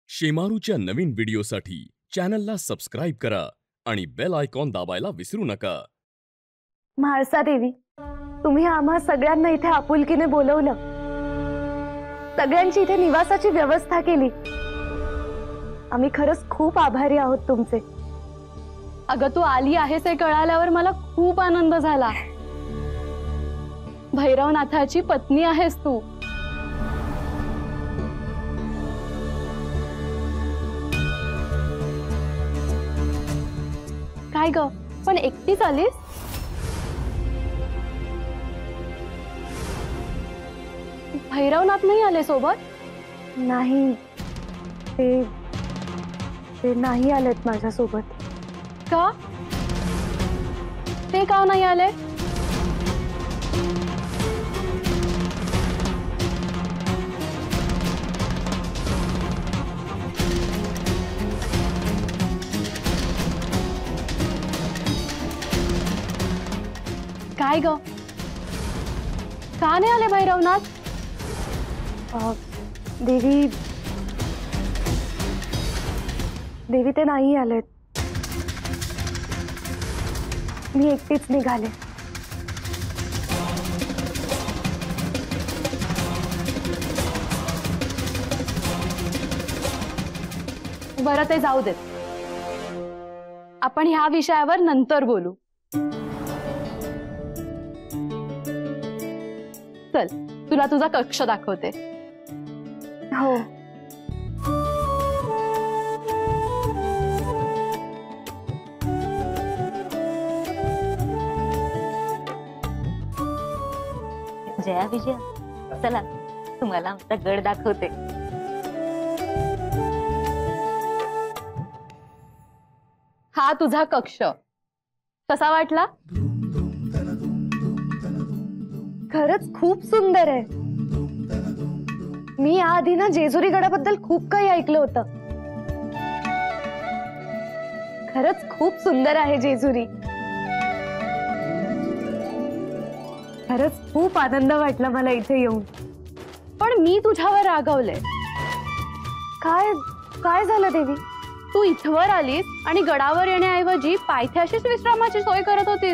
शेमारूच्या नवीन व्हिडिओसाठी चॅनलला सबस्क्राइब करा आणि बेल आयकॉन दाबायला विसरू नका। म्हाळसा देवी, तुम्ही आम्हा सगळ्यांना इथे आपुलकीने बोलवलं, सगळ्यांची इथे निवासाची व्यवस्था केली। आम्ही खरंच खूप आभारी आहोत तुमचे। अगं तू आली आहेस हे कळाल्यावर मला खूप आनंद झाला। भैरवनाथाची पत्नी आहेस तू। काय ग, पण एकटीच आलीस? भैरवनाथ नाही आले सोबत? नाही, ते नाही आलेत माझ्या सोबत। का? ते का नाही आले? काय ग, का नाही आले भैरवनाथ? देवी ते नाही आलेत। मी एकटीच निघाले। बरं, ते जाऊ देत, आपण ह्या विषयावर नंतर बोलू। चल, तुला तुझा कक्ष दाखवते। हो। जया विजया, चला तुम्हाला आमचा गड दाखवते। हा तुझा कक्ष कसा वाटला? खरंच खूप सुंदर आहे। मी आधी ना जेजुरी गडाबद्दल खूप काही ऐकलं होतं। खरंच खूप सुंदर आहे जेजुरी। खरंच खूप आनंद वाटला मला इथे येऊन। पण मी तुझ्यावर रागवले। काय झालं देवी? तू इथवर आलीस आणि गडावर येण्याऐवजी पायथ्याशीच विश्रामाची सोय करत होतीस।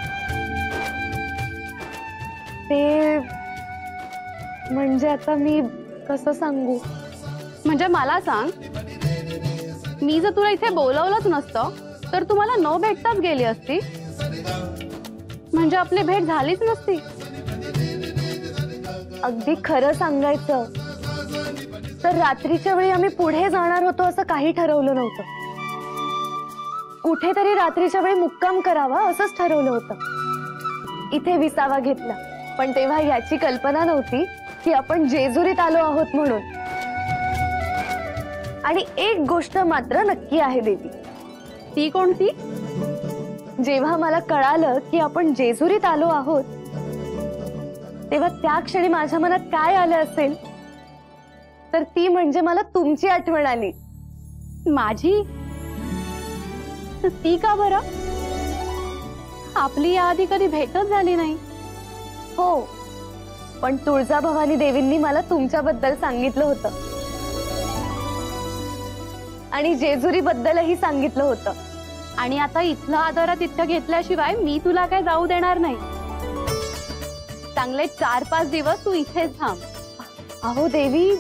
ते म्हणजे आता मी कसं सांगू? म्हणजे मला सांग, मी जर तुला इथे बोलवलंच नसतं तर तू मला न भेटताच गेली असती, म्हणजे आपली भेट झालीच नसती। अगदी खरं सांगायचं तर रात्रीच्या वेळी आम्ही पुढे जाणार होतो असं काही ठरवलं नव्हतं। कुठेतरी रात्रीच्या वेळी मुक्काम करावा असंच ठरवलं होतं। इथे विसावा घेतला, पण तेव्हा याची कल्पना नव्हती की आपण जेजुरीत आलो आहोत म्हणून। आणि एक गोष्ट मात्र नक्की आहे देवी। ती कोणती? जेव्हा मला कळालं की आपण जेजुरीत आलो आहोत, तेव्हा त्या क्षणी माझ्या मनात काय आलं असेल तर ती म्हणजे मला तुमची आठवण आली। माझी? ती का बरं? आपली याआधी कधी भेटच झाली नाही। हो, पण तुळजाभवानी देवींनी मला तुमच्याबद्दल सांगितलं होतं आणि जेजुरी बद्दलही सांगितलं होतं। आणि आता इथला आदरातिथ्य घेतल्याशिवाय मी तुला काय जाऊ देणार नाही। चांगले 4-5 दिवस तू इथेच थांब। अहो देवी,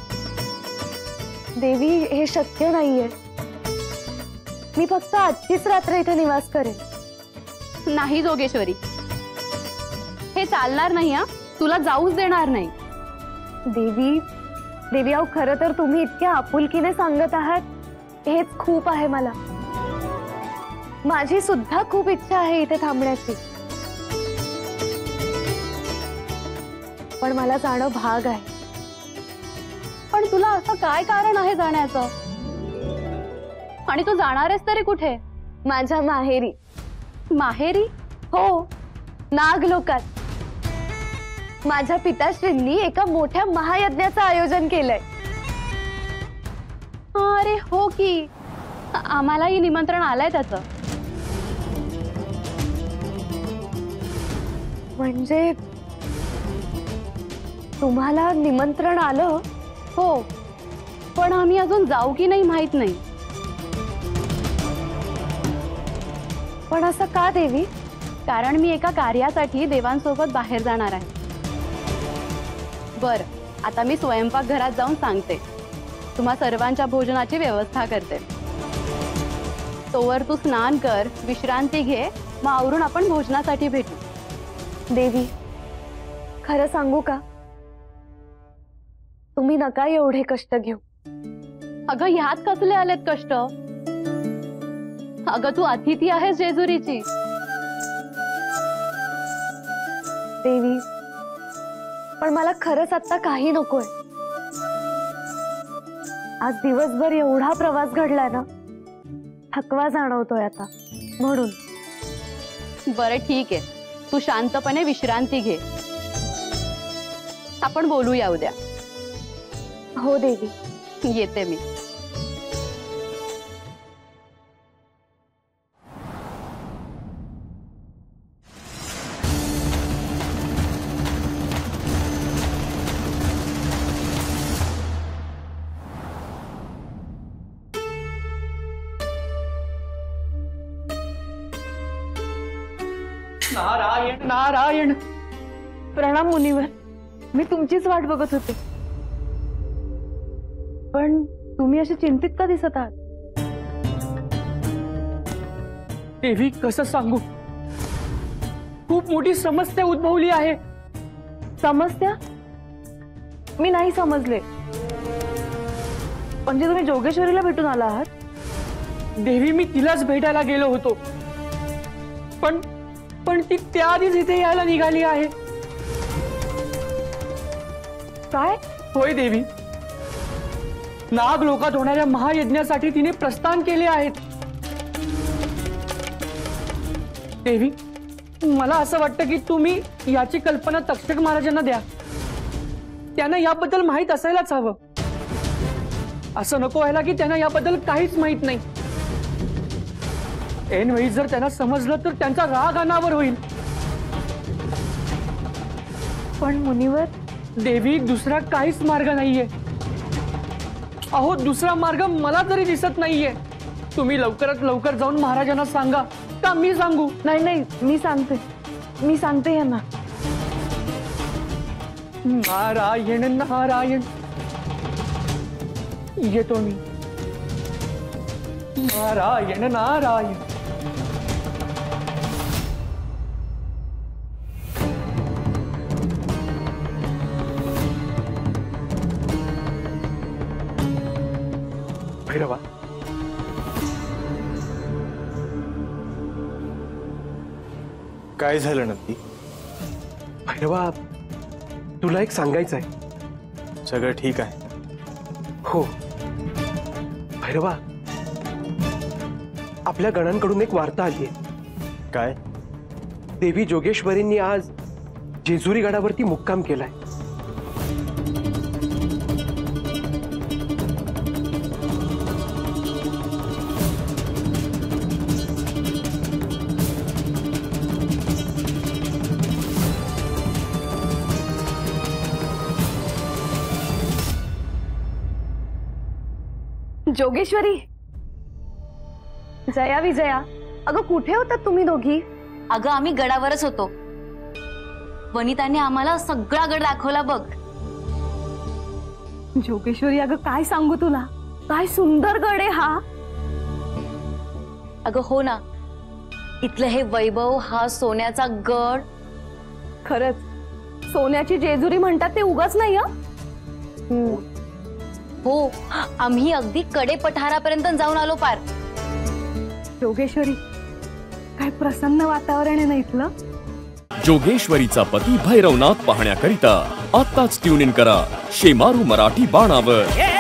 हे शक्य नाहीये। मी फक्त आजचीच रात्र इथे निवास करेन। नाही जोगेश्वरी, हे चालणार नाही। हा, तुला जाऊच देणार नाही। देवी अहो, खरं तर तुम्ही इतक्या आपुलकीने सांगत आहात हेच खूप आहे मला। माझी सुद्धा खूप इच्छा आहे इथे थांबण्याची, पण मला जाणं भाग आहे। पण तुला असं काय कारण आहे जाण्याचं? आणि तू जाणार आहेस तरी कुठे? माझ्या माहेरी। माहेरी? हो, नागलोकात। माझ्या पिताश्रींनी एका मोठ्या महायज्ञाचं आयोजन केलंय। अरे हो की, आम्हालाही निमंत्रण आलंय त्याचं। म्हणजे तुम्हाला निमंत्रण आलं? हो, पण आम्ही अजून जाऊ की नाही माहित नाही. पण असं का देवी? कारण मी एका कार्यासाठी देवांसोबत बाहेर जाणार आहे. बर, आता मी स्वयंपाकघरात जाऊन सांगते. तुम्हा सर्वांच्या भोजनाची व्यवस्था करते. तोवर तू स्नान कर, विश्रांती घे, मग आवरून आपण भोजनासाठी भेटू. देवी, खरं सांगू का, तुम्ही नका एवढे कष्ट घेऊ. अगं ह्यात कसले आलेत कष्ट? अगं तू अतिथी आहेस जेजुरीची. देवी, पण मला खरंच आता काही नकोय. आज दिवसभर एवढा प्रवास घडलाय ना, थकवा जाणवतोय आता, म्हणून. बरं ठीक आहे, तू शांतपणे विश्रांती घे. आपण बोलूया उद्या. हो देवी, येते मी. नारायण नारायण. प्रणाम मुनिवर. मी तुमचीच वाट बघत होते. पण तुम्ही असे चिंतित का दिसत आहात? देवी, कसं सांगू, खूप मोठी समस्या उद्भवली आहे. समस्या? मी नाही समजले. म्हणजे तुम्ही जोगेश्वरीला भेटून आला आहात? देवी, मी तिलाच भेटायला गेलो होतो, पण ती त्याआधीच इथे यायला निघाली आहे. काय? होय देवी, नाग लोकात होणाऱ्या महायज्ञासाठी तिने प्रस्थान केले आहेत. देवी, मला असं वाटतं की तुम्ही याची कल्पना तक्षक महाराजांना द्या. त्यांना याबद्दल माहित असायलाच हवं. असं नको व्हायला की त्यांना याबद्दल काहीच माहित नाही. ऐनवेळी जर त्यांना समजलं तर त्यांचा राग अनावर होईल. पण मुनिवर, देवी, दुसरा काहीच मार्ग नाहीये. अहो, दुसरा मार्ग मला तरी दिसत नाहीये. तुम्ही लवकरात लवकर जाऊन महाराजांना सांगा. का मी सांगू? नाही नाही, मी सांगते यांना. नारायण नारायण. येतो मी. नारायण नारायण. भैरवा, काय झालं नक्की? भैरवा, तुला एक सांगायचं आहे. सगळं ठीक आहे? हो भैरवा, आपल्या गणांकडून एक वार्ता आली आहे. काय? देवी जोगेश्वरींनी आज जेजुरी गडावरती मुक्काम केलाय. जोगेश्वरी, जया विजया, अगं कुठे होतात तुम्ही दोघी? अगं आम्ही गडावरच होतो. वनिताने आम्हाला सगळा गड दाखवला बघ. जोगेश्वरी, अगं काय सांगू तुला, काय सुंदर गड आहे हा. अगं हो ना, इथलं हे वैभव, हा सोन्याचा गड. खरंच सोन्याची जेजुरी म्हणतात ते उगाच नाही. हो, आम्ही अगदी कडे पठारापर्यंत जाऊन आलो पार. जोगेश्वरी, काय प्रसन्न वातावरण आहे ना इथलं. जोगेश्वरीचा पती भैरवनाथ पाहण्याकरिता आत्ताच ट्यून इन करा शेमारू मराठी बाणावर.